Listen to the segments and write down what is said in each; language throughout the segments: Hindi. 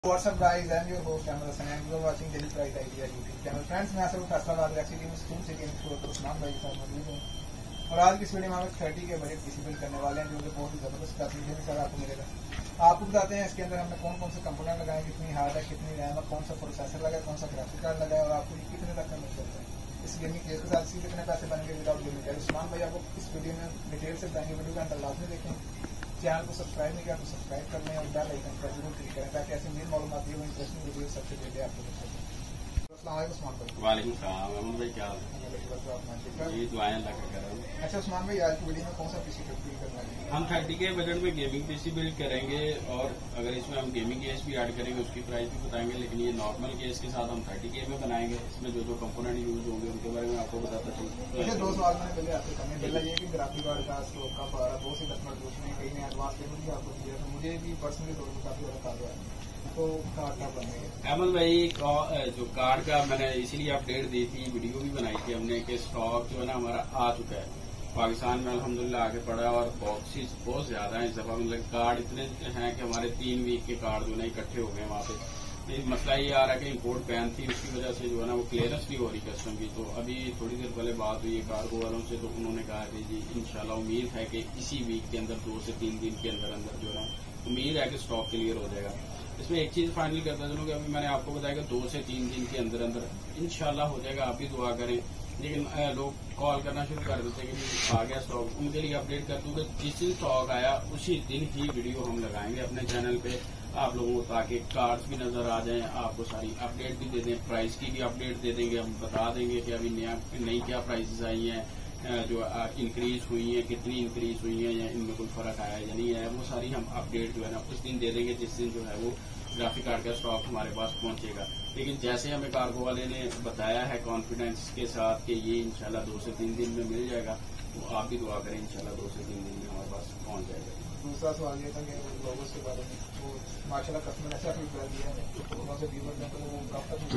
What's up guys, I am your host Ahmed Hassan and you are watching Daily Price Idea YouTube channel. Friends, मैं सब फैसलाबाद सिटी में स्टूम सिटी इंस्टीट्यूट पर उस्मान भाई के साथ मौजूद हूँ और आज की इस वीडियो में हम 30 के बजट डिसेबल करने वाले हैं जो कि बहुत ही जबरदस्त फैसिलिटी के साथ आपको मिलेगा। आपको बताते हैं इसके अंदर हमने कौन कौन से कंपोनेंट लगाए, कितनी हार्ड है, कितनी रैम है, कौन सा प्रोसेसर लगा, कौन सा ग्राफिक कार्ड लगा और आपको कितने तक का मिल सकता है। इस गेमिंग केस के साथ इसके कितने पैसे बनेंगे विदाउट गेमिंग केस। उस्मान भाई आपको इस वीडियो में डिटेल से बताएंगे। वीडियो का अंदर लाजमी देखें, चैनल को सब्सक्राइब नहीं किया तो सब्सक्राइब कर लें और बेल आइकन पर जरूर क्लिक करें ताकि ऐसी नई मालूमात दी हुई इंटरेस्टिंग वीडियो सबसे पहले आपको मिल सके। वालेकुम सलाम अमन भाई, क्या जी दुआएं अल्लाह का कर रहा हूँ। अच्छा उस्मान भाई, आज की वीडियो में कौन सा पीसी बिल्ड करना है? हम 30 के बजट में गेमिंग पीसी बिल्ड करेंगे और अगर इसमें हम गेमिंग केस भी ऐड करेंगे उसकी प्राइस भी बताएंगे, लेकिन ये नॉर्मल केस के साथ हम 30 के में बनाएंगे। इसमें जो जो कंपोनेंट यूज होंगे उनके बारे में आपको बताता चलूँ। दो सवाल मैंने पहले आपसे करने पहला ये कि ग्राफिक कार्ड का स्टॉक का पारा बहुत से कस्टमर पूछ रहे हैं, कई ने एडवांस पेमेंट भी आपको दिया, तो मुझे भी पर्सनली तौर पर काफी ज्यादा फायदा है। तो कार्ड का बनेगा अहमद भाई, जो कार्ड का मैंने इसीलिए अपडेट दी थी, वीडियो भी बनाई थी हमने कि स्टॉक जो है ना हमारा आ चुका है पाकिस्तान में, अल्हम्दुलिल्लाह आगे बढ़ा और बॉक्सेस बहुत ज्यादा है इस दफा। मतलब कार्ड इतने हैं कि हमारे 3 वीक के कार्ड जो है इकट्ठे हो गए वहाँ पे। मसला ये आ रहा है कि इम्पोर्ट बैन थी, उसकी वजह से जो है ना वो क्लियरेंस नहीं हो रही कस्टम की। तो अभी थोड़ी देर पहले बात हुई है कार्गो वालों से, तो उन्होंने कहा कि जी इंशाल्लाह उम्मीद है कि इसी वीक के अंदर 2 से 3 दिन के अंदर अंदर जो है उम्मीद है कि स्टॉक क्लियर हो जाएगा। इसमें एक चीज फाइनल करता चलूँ कि अभी मैंने आपको बताया कि 2 से 3 दिन के अंदर अंदर इंशाल्लाह हो जाएगा। आप भी दुआ करें, लेकिन लोग कॉल करना शुरू कर देते हैं कि आ गया स्टॉक। उनके लिए अपडेट कर दूं कि जिस दिन स्टॉक आया उसी दिन ही वीडियो हम लगाएंगे अपने चैनल पे आप लोगों को, ताकि कार्ड्स भी नजर आ जाएं, आपको सारी अपडेट भी दे दें, प्राइस की भी अपडेट दे देंगे। हम बता देंगे कि अभी नई क्या प्राइसेस आई हैं, जो इंक्रीज हुई है, कितनी इंक्रीज हुई है या इनमें कोई फर्क आया है या नहीं है, वो सारी हम अपडेट जो है ना उस दिन दे देंगे जिस दिन जो है वो ग्राफिक कार्ड का स्टॉक हमारे पास पहुंचेगा। लेकिन जैसे हमें कार्गो वाले ने बताया है कॉन्फिडेंस के साथ कि ये इंशाल्लाह 2 से 3 दिन में मिल जाएगा, तो आप भी दुआ करें इंशाल्लाह 2 से 3 दिन में हमारे पास पहुंच जाएगा। दूसरा सवाल ये था कि लोगों के बारे में, तो माशाल्लाह कस्टमर ऐसा फीडबैक दिया है तो बहुत से व्यूअर ने तो वो कब तक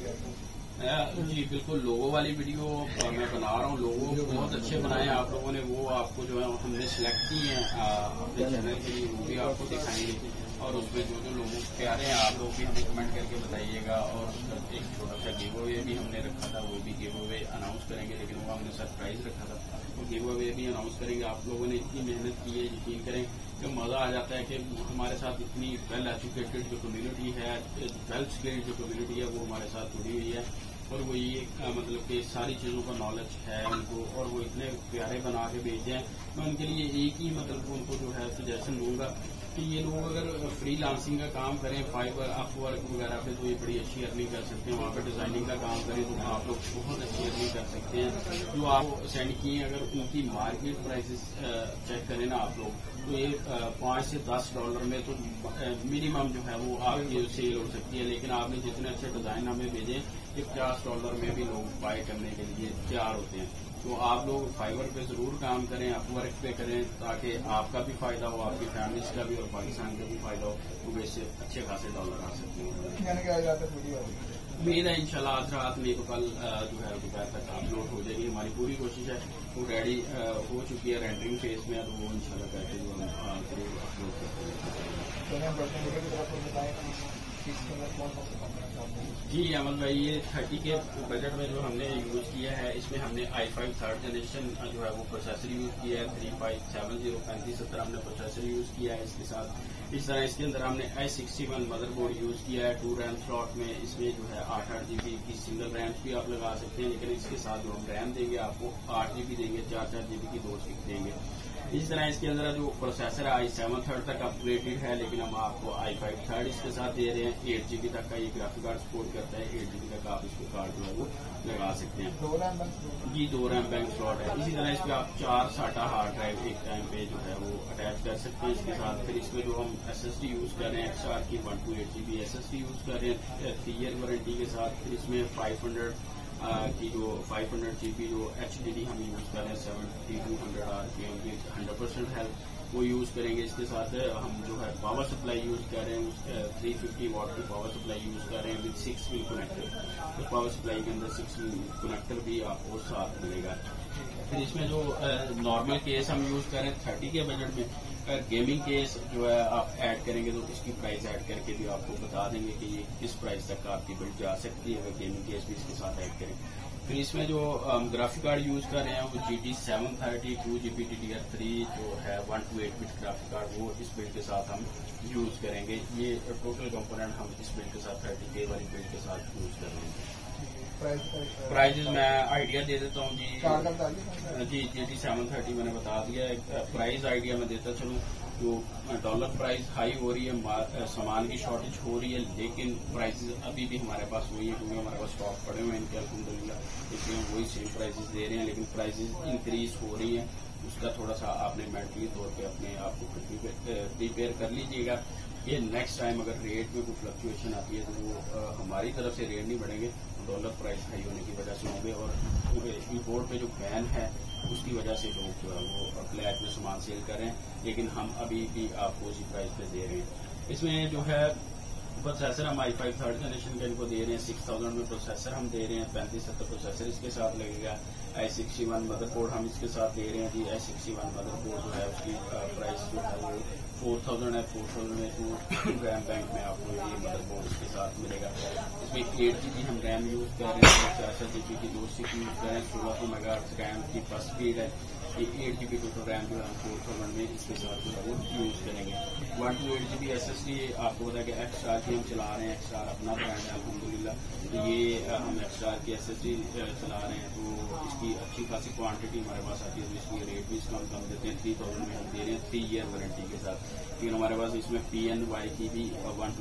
जी बिल्कुल, लोगों वाली वीडियो मैं बना रहा हूँ, लोगों बहुत अच्छे बनाए हैं आप लोगों ने, वो आपको जो है हमने सिलेक्ट की है अपने चैनल के लिए, वो भी आपको दिखाएंगे और उसमें जो जो लोगों प्यारे हैं आप लोग भी हमें कमेंट करके बताइएगा। और एक छोटा सा गिव अवे भी हमने रखा था, वो भी गिव अवे अनाउंस करेंगे, लेकिन वो हमने सरप्राइज रखा था, वो गिव अवे भी अनाउंस करेंगे। आप लोगों ने इतनी मेहनत की है, यकीन करें कि मजा आ जाता है कि हमारे साथ इतनी वेल एजुकेटेड जो कम्युनिटी है, वेल स्किल्ड जो कम्युनिटी है वो हमारे साथ जुड़ी हुई है और वो ये मतलब कि सारी चीजों का नॉलेज है उनको और वो इतने प्यारे बना के भेजे हैं। मैं उनके लिए एक ही मतलब उनको जो है सजेशन दूंगा कि ये लोग अगर फ्री लांसिंग का काम करें, फाइबर अपवर्क वगैरह पे, तो ये बड़ी अच्छी अर्निंग कर सकते हैं। वहाँ पे डिजाइनिंग का काम करें तो आप लोग बहुत अच्छी अर्निंग कर सकते हैं। जो आप सेंड किए अगर उनकी मार्केट प्राइसेस चेक करें ना आप लोग, तो ये $5 से $10 में तो मिनिमम जो है वो आपकी सेल हो सकती है। लेकिन आपने जितने अच्छे डिजाइन हमें भेजे कि $50 में भी लोग बाय करने के लिए तैयार होते हैं। तो आप लोग फाइबर पे जरूर काम करें, अपवर्क पे करें, ताकि आपका भी फायदा हो, आपकी फैमिलीज का भी और पाकिस्तान का भी फायदा हो, तो वैसे अच्छे खासे डॉलर आ सकते हैं। उम्मीद है इंशाल्लाह आज रात में तो कल जो है दोपहर तक अपलोड हो जाएगी। हमारी पूरी कोशिश है, वो रेडी हो चुकी है, रेंडरिंग फेज में है, तो वो इंशाल्लाह करके जो हम जरूर अपलोड करते हैं। जी अहमद भाई, ये 30 के बजट में जो हमने यूज किया है, इसमें हमने i5 3rd जनरेशन जो है वो प्रोसेसर यूज किया है, 3570 हमने प्रोसेसर यूज किया है इसके साथ। इस तरह इसके अंदर हमने i61 मदरबोर्ड यूज किया है 2 रैम स्लॉट में। इसमें जो है 8 GB की सिंगल रैम भी आप लगा सकते हैं, लेकिन इसके साथ जो हम रैम देंगे आपको 8 GB देंगे, 4 GB की 2 स्टिक देंगे। इस तरह इसके अंदर जो प्रोसेसर है i7 3rd तक अपग्रेडेड है, लेकिन हम आपको i5 3rd इसके साथ दे रहे हैं। 8 GB तक का ये ग्राफिक कार्ड सपोर्ट करता है, 8 GB तक आप इसको कार्ड जो है वो लगा सकते हैं। 2 रैम बैंक स्लॉट है। इसी तरह इसमें आप 4 SATA हार्ड ड्राइव एक टाइम पे जो है वो अटैच कर सकते हैं इसके साथ। फिर इसमें जो हम SSD यूज कर रहे हैं XR की 128 GB SSD यूज कर रहे हैं 3 ईयर वारंटी के साथ। फिर इसमें 500 की जो 500 GB जो HDD हम यूज कर रहे हैं 7200 RPM की 100% हेल्थ वो यूज करेंगे। इसके साथ हम जो है पावर सप्लाई यूज कर रहे हैं 350 वाट की पावर सप्लाई यूज कर रहे हैं विद 6 पिन कनेक्टर। तो पावर सप्लाई के अंदर 6 पिन कनेक्टर भी आपको साथ मिलेगा। फिर इसमें जो नॉर्मल केस हम यूज कर रहे हैं 30 के बजट में, गेमिंग केस जो है आप ऐड करेंगे तो इसकी प्राइस ऐड करके भी आपको बता देंगे कि ये किस प्राइस तक आपकी बिल्ड जा सकती है अगर गेमिंग केस भी इसके साथ ऐड करें। फिर इसमें जो ग्राफिक कार्ड यूज कर रहे हैं वो GT 730 2GB DDR3 जो है 128 बिट ग्राफिक कार्ड वो इस बिल्ड के साथ हम यूज करेंगे। ये टोटल कंपोनेंट हम इस बिल्ड के साथ 30K वाली बिल्ड के साथ यूज कर रहे हैं। प्राइजेस मैं आइडिया दे देता हूँ जी GT 730 मैंने बता दिया है। प्राइस आइडिया मैं देता चलूँ जो डॉलर प्राइस हाई हो रही है, सामान की शॉर्टेज हो रही है, लेकिन प्राइसेस अभी भी हमारे पास वही है क्योंकि हमारे पास स्टॉक पड़े हुए हैं इनके अल्हम्दुलिल्लाह, इसलिए हम वही सेम प्राइसेस दे रहे हैं। लेकिन प्राइसेस इंक्रीज हो रही है, उसका थोड़ा सा आपने मेंटली तौर पे अपने आप को प्रिपेयर कर लीजिएगा। ये नेक्स्ट टाइम अगर रेट में कोई फ्लक्चुएशन आती है तो वो हमारी तरफ से रेट नहीं बढ़ेंगे, डॉलर प्राइस हाई होने की वजह से होंगे और इम्पोर्ट पे जो बैन है उसकी वजह से लोग जो है वो ब्लैक में सामान सेल कर रहे हैं, लेकिन हम अभी भी आपको उसी प्राइस पे दे रहे हैं। इसमें जो है प्रोसेसर हम i5 3rd जनरेशन का इनको दे रहे हैं 6000 में प्रोसेसर हम दे रहे हैं, 3570 प्रोसेसर इसके साथ लगेगा। i61 मदरबोर्ड हम इसके साथ दे रहे हैं जी। i61 मदरबोर्ड जो है उसकी प्राइस जो है वो 4000 है। 4000 में तो रैम बैंक में आपको ये मदरबोर्ड इसके साथ मिलेगा। इसमें 8GB हम रैम यूज कर रहे हैं, 64GB की 2 CPU यूज कर रहे हैं, 1600 मेगाहर्ट्ज रैम की फर्स्ट स्पीड है। ये 8GB टोटल रैम जो है 4000 में इसके साथ जो है वो यूज करेंगे। 128GB SSD आपको पता है कि एक्सट्रा की हम चला रहे हैं, एक्सट्रा अपना ब्रांड है अल्हम्दुलिल्लाह, तो ये हम एक्सट्रा की SSD चला रहे हैं तो इसकी अच्छी खासी क्वांटिटी हमारे पास आती है, तो इसकी रेट भी इसका कम देते हैं। 3000 में हम दे रहे हैं 3 ईयर वारंटी के साथ। लेकिन हमारे पास इसमें PNY की भी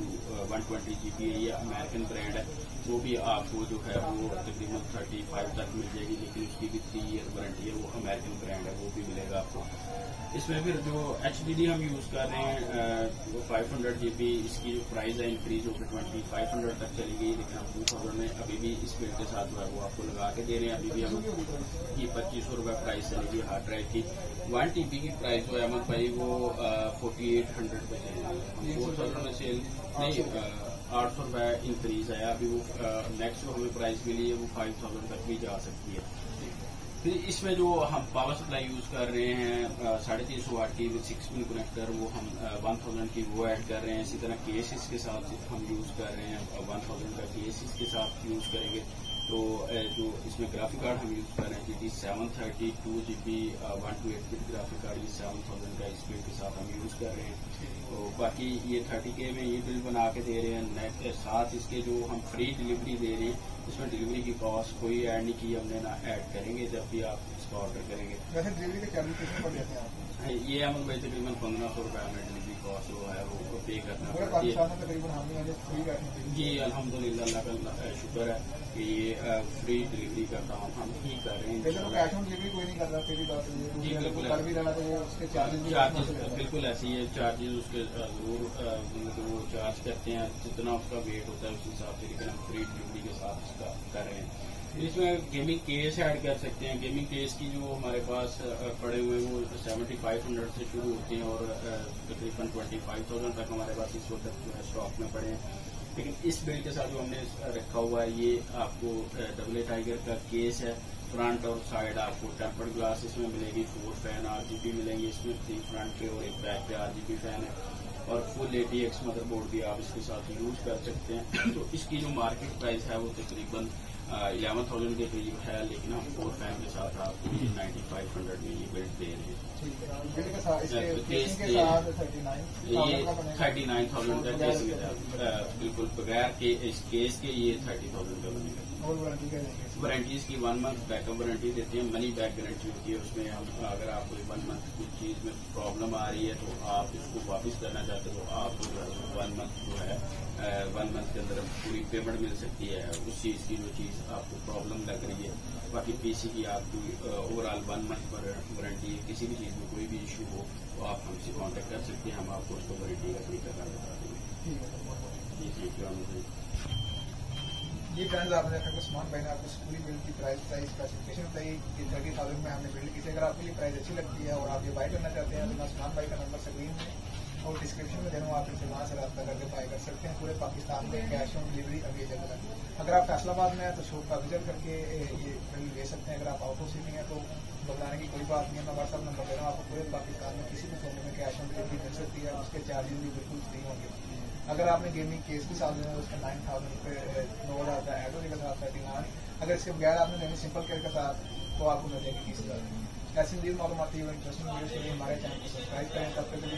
120GB है, ये अमेरिकन ब्रांड है, वो भी आपको जो है वो तकरीबन 35 तक मिल जाएगी, लेकिन उसकी भी 3 ईयर वारंटी है, वो अमेरिकन ब्रांड है, वो भी मिलेगा आपको। इसमें फिर जो HDD हम यूज कर रहे हैं वो 500GB, इसकी जो प्राइस है इंक्रीज होकर 2500 तक चली गई, लेकिन हम 2000 में अभी भी इस बिल्ड के साथ जो है वो आपको लगा के दे रहे हैं। अभी भी हम ये 2500 रुपये प्राइस चलेगी हार्ड ड्राइव की। 1TB की प्राइस जो है अहमद भाई वो 4800 पे चलेगी, 4000 में सेल नहीं 800 रुपये इंक्रीज है। अभी वो नेक्स्ट जो हमें प्राइस मिली है वो 5000 तक भी जा सकती है। फिर इसमें जो हम पावर सप्लाई यूज कर रहे हैं 350 वाट की विद 6 पिन कनेक्टर, वो हम 1000 की वो ऐड कर रहे हैं। इसी तरह केसेस के साथ हम यूज कर रहे हैं 1000 का केसेस के साथ यूज करेंगे। तो जो इसमें ग्राफिक कार्ड हम यूज कर रहे हैं GT 730 2GB 128 bit graphic card, ये 7000 का इस बिल्ड के साथ हम यूज कर रहे हैं। तो बाकी ये 30K में ये बिल बना के दे रहे हैं। नेट के साथ इसके जो हम फ्री डिलीवरी दे रहे हैं, इसमें डिलीवरी की कॉस्ट कोई ऐड नहीं की हमने, ना ऐड करेंगे जब भी आप इसका ऑर्डर करेंगे। वैसे डिलीवरी के चार्जेस कितने पड़ जाते हैं आपको? ये हम भाई तकरीबन 1500 रुपये हमें डिलीवरी कॉस्ट जो है वो पे करना पूरे पाकिस्तान में तकरीबन हमें फ्री जी अल्हम्दुलिल्लाह अल्लाह का शुक्र है कि ये फ्री डिलीवरी का काम हम ही कर रहे हैं। कैश ऑन डिलीवरी कोई नहीं कर रहा, तेरी बात जी बिल्कुल कर भी रहा तो वो उसके चार्जेस बिल्कुल ऐसे ही है। चार्जेस उसके जरूर वो चार्ज करते हैं जितना उसका वेट होता है उस हिसाब से, लेकिन हम फ्री डिलीवरी के साथ इसका कर रहे हैं। इसमें गेमिंग केस ऐड कर सकते हैं। गेमिंग केस की जो हमारे पास पड़े हुए वो 7500 से शुरू होते हैं और तकरीबन 25000 तक हमारे पास इस वक्त जो है स्टॉक में पड़े हैं। लेकिन इस बिल्ड के साथ जो हमने रखा हुआ है ये आपको डबल टाइगर का केस है। फ्रंट और साइड आपको टेम्पर्ड ग्लास इसमें मिलेगी, 4 फैन RGB मिलेंगे इसमें, 3 फ्रंट के और 1 बैक पे RGB फैन है और फुल ATX मदरबोर्ड भी आप इसके साथ यूज कर सकते हैं। तो इसकी जो मार्केट प्राइस है वो तकरीबन 11,000 के करीब है, लेकिन हम 4 फैन के साथ आपको 9500 में ये बिल्ड दे रहे हैं। ये 39,000 का केस बिल्कुल बगैर के इस केस के ये 30,000 का बनेगा। वारंटी इसकी 1 मंथ बैकअप वारंटी देते हैं, मनी बैक गारंटी होती है उसमें। हम अगर आपको 1 मंथ कुछ चीज में प्रॉब्लम आ रही है तो आप इसको वापस करना चाहते हो तो आप 1 मंथ जो है 1 मंथ के अंदर पूरी पेमेंट मिल सकती है उस चीज की जो चीज आपको प्रॉब्लम लग रही है। बाकी PC की आपकी ओवरऑल 1 मंथ वारंटी, किसी भी चीज में कोई भी इशू हो तो आप हमसे कांटेक्ट कर सकते हैं, हम आपको उसको वारंटी का तरीका बता देंगे। जी थैंक यू। ये फ्रेंड्स आपने देखा कि उस्मान भाई ने आपको पूरी बिल्ड की प्राइस स्पेसिफिकेशन बताई कि 30,000 में हमने बिल्ड की थी। अगर आपको ये प्राइस अच्छी लगती है और आप ये बाय करना चाहते हैं तो मैं उस्मान भाई का नंबर स्क्रीन में और डिस्क्रिप्शन में दे रहा हूँ, आप इनसे वहाँ से रब्ता करके बाय कर सकते हैं। पूरे पाकिस्तान में कैश ऑन डिलीवरी अवेलेबल है। अगर आप फैसलाबाद में हैं तो शॉप का विजिट करके ये बिल्ड ले सकते हैं। अगर आप आउट ऑफ सिटी हैं तो घबराने की कोई बात नहीं है। मैं व्हाट्सअप नंबर दे रहा हूँ आपको, पूरे पाकिस्तान में किसी भी कोने में कैश ऑन डिलीवरी मिल सकती है, उसके चार्जेस भी बिल्कुल फ्री होंगे। अगर आपने गेमिंग केस के साथ लेना है उसका 9000 रुपये 9 आता है, एडो के साथ 39। अगर इसके बगैर आपने लेनी सिंपल केयर के साथ तो आपको मिल जाएगी 30,000। ऐसी मजीद मालूमाती और इंटरेस्टिंग वीडियो के लिए हमारे चैनल को सब्सक्राइब करें। तब तक